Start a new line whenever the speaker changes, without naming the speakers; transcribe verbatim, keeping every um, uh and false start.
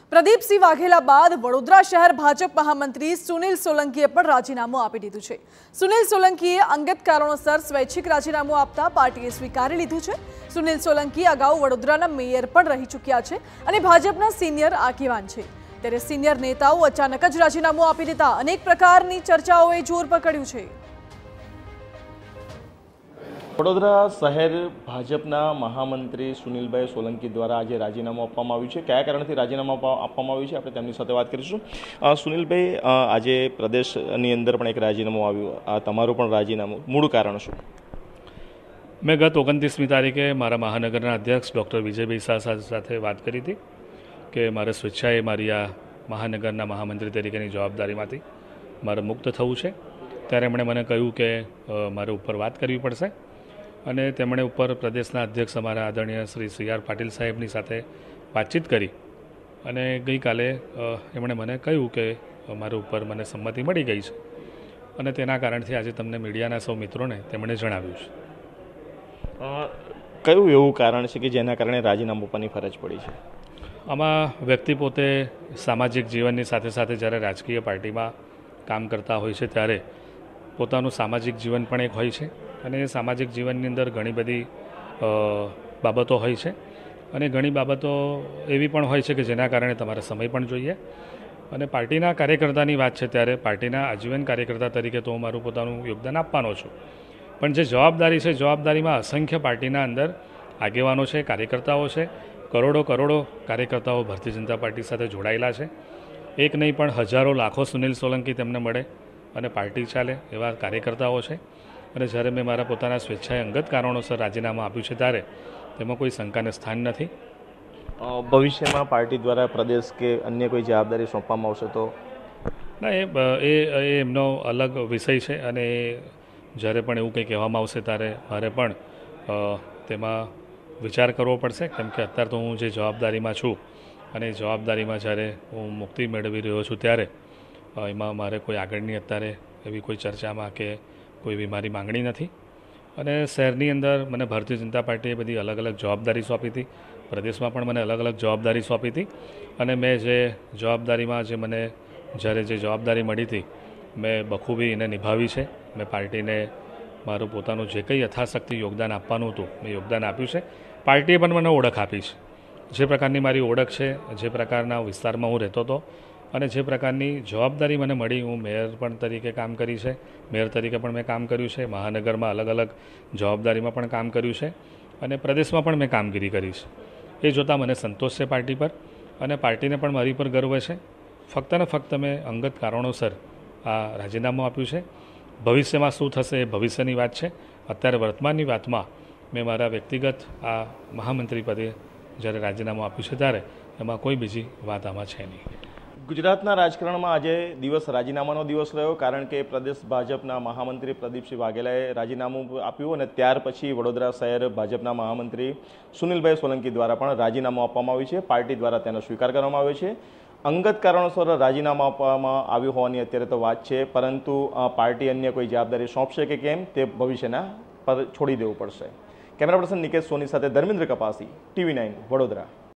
પ્રદીપસિંહ વાઘેલા બાદ વડોદરા શહેર ભાજપ મહામંત્રી સુનિલ સોલંકીએ પણ રાજીનામું આપી દીધું છે। સુનિલ સોલંકીએ અંગત કારણોસર સ્વૈચ્છિક રાજીનામું આપતા પાર્ટીએ સ્વીકારી લીધું છે। સુનિલ સોલંકી અગાઉ વડોદરાના મેયર પણ રહી ચૂક્યા છે અને ભાજપના સિનિયર આગેવાન છે। ત્યારે સિનિયર નેતાઓ અચાનક જ રાજીનામું આપી દેતા અનેક પ્રકારની ચર્ચાઓએ જોર પકડ્યું છે।
વડોદરા શહેર ભાજપના મહામંત્રી સુનિલભાઈ સોલંકી દ્વારા આજે રાજીનામું આપવામાં આવ્યું છે। કયા કારણથી રાજીનામું આપવામાં આવ્યું છે આપણે તેમની સાથે વાત કરીશું। સુનિલભાઈ, આજે પ્રદેશની અંદર પણ એક રાજીનામું આવ્યું, આ તમારું પણ રાજીનામું, મૂળ કારણ શું?
મેં ગત ઓગણત્રીસમી તારીખે મારા મહાનગરના અધ્યક્ષ ડૉક્ટર વિજયભાઈ શાહ સાથે વાત કરી હતી કે મારે સ્વેચ્છાએ મારી આ મહાનગરના મહામંત્રી તરીકેની જવાબદારીમાંથી મારે મુક્ત થવું છે। ત્યારે એમણે મને કહ્યું કે મારે ઉપર વાત કરવી પડશે અને તેમણે ઉપર પ્રદેશના અધ્યક્ષ અમારા આદરણીય શ્રી સી આર પાટીલ સાહેબની સાથે વાતચીત કરી અને ગઈકાલે એમણે મને કહ્યું કે મારા ઉપર મને સંમતિ મળી ગઈ છે અને તેના કારણથી આજે તમને મીડિયાના સૌ મિત્રોને તેમણે જણાવ્યું છે।
કયું એવું કારણ છે કે જેના કારણે રાજીનામું આપવાની ફરજ પડી છે?
આમાં વ્યક્તિ પોતે સામાજિક જીવનની સાથે સાથે જ્યારે રાજકીય પાર્ટીમાં કામ કરતા હોય છે ત્યારે પોતાનું સામાજિક જીવન પણ એક હોય છે અને એ સામાજિક જીવનની અંદર ઘણી બધી બાબતો હોય છે અને ઘણી બાબતો એવી પણ હોય છે કે જેના કારણે તમારે સમય પણ જોઈએ અને પાર્ટીના કાર્યકર્તાની વાત છે ત્યારે પાર્ટીના આજીવન કાર્યકર્તા તરીકે તો હું મારું પોતાનું યોગદાન આપવાનો છું, પણ જે જવાબદારી છે જવાબદારીમાં અસંખ્ય પાર્ટીના અંદર આગેવાનો છે, કાર્યકર્તાઓ છે, કરોડો કરોડો કાર્યકર્તાઓ ભારતીય જનતા પાર્ટી સાથે જોડાયેલા છે। એક નહીં પણ હજારો લાખો સુનિલ સોલંકી તેમને મળે અને પાર્ટી ચાલે એવા કાર્યકર્તાઓ છે અને જ્યારે મેં મારા પોતાના સ્વેચ્છાએ અંગત કારણોસર રાજીનામું આપ્યું છે ત્યારે તેમાં કોઈ શંકાને સ્થાન નથી।
ભવિષ્યમાં પાર્ટી દ્વારા પ્રદેશ કે અન્ય કોઈ જવાબદારી સોંપવામાં આવશે તો?
ના, એ એ એમનો અલગ વિષય છે અને એ જ્યારે પણ એવું કંઈ કહેવામાં આવશે ત્યારે મારે પણ તેમાં વિચાર કરવો પડશે, કેમ કે અત્યારે તો હું જે જવાબદારીમાં છું અને એ જવાબદારીમાં જ્યારે હું મુક્તિ મેળવી રહ્યો છું ત્યારે એમાં મારે કોઈ આગળની અત્યારે એવી કોઈ ચર્ચામાં કે કોઈ એવી મારી માંગણી નથી અને શહેરની અંદર મને ભારતીય જનતા પાર્ટીએ બધી અલગ અલગ જવાબદારી સોંપી હતી, પ્રદેશમાં પણ મને અલગ અલગ જવાબદારી સોંપી હતી અને મેં જે જવાબદારીમાં જે મને જ્યારે જે જવાબદારી મળી હતી મેં બખૂબી એને નિભાવી છે। મેં પાર્ટીને મારું પોતાનું જે કંઈ યથાશક્તિ યોગદાન આપવાનું હતું મેં યોગદાન આપ્યું છે। પાર્ટીએ પણ મને ઓળખ આપી છે, જે પ્રકારની મારી ઓળખ છે, જે પ્રકારના વિસ્તારમાં હું રહેતો હતો અને જે પ્રકારની જવાબદારી મને મળી, હું મેયર પણ તરીકે કામ કરી છે, મેયર તરીકે પણ મેં કામ કર્યું છે, મહાનગરમાં અલગ અલગ જવાબદારીમાં પણ કામ કર્યું છે અને પ્રદેશમાં પણ મેં કામગીરી કરી છે। એ જોતાં મને સંતોષ છે પાર્ટી પર અને પાર્ટીને પણ મારી પર ગર્વ છે। ફક્ત ને ફક્ત મેં અંગત કારણોસર આ રાજીનામું આપ્યું છે। ભવિષ્યમાં શું થશે એ ભવિષ્યની વાત છે। અત્યારે વર્તમાનની વાતમાં મેં મારા વ્યક્તિગત આ મહામંત્રી પદે જ્યારે રાજીનામું આપ્યું છે ત્યારે એમાં કોઈ બીજી વાત આમાં છે નહીં।
ગુજરાતના રાજકારણમાં આજે દિવસ રાજીનામાનો દિવસ રહ્યો, કારણ કે પ્રદેશ ભાજપના મહામંત્રી પ્રદીપસિંહ વાઘેલાએ રાજીનામું આપ્યું અને ત્યાર પછી વડોદરા શહેર ભાજપના મહામંત્રી સુનિલભાઈ સોલંકી દ્વારા પણ રાજીનામું આપવામાં આવ્યું છે। પાર્ટી દ્વારા તેનો સ્વીકાર કરવામાં આવ્યો છે। અંગત કારણોસર રાજીનામું આપવામાં આવ્યું હોવાની અત્યારે તો વાત છે, પરંતુ પાર્ટી અન્ય કોઈ જવાબદારી સોંપશે કે કેમ તે ભવિષ્યના પર છોડી દેવું પડશે। કેમેરા પર્સન નિકેશ સોની સાથે ધર્મેન્દ્ર કપાસી, ટીવી નાઇન, વડોદરા।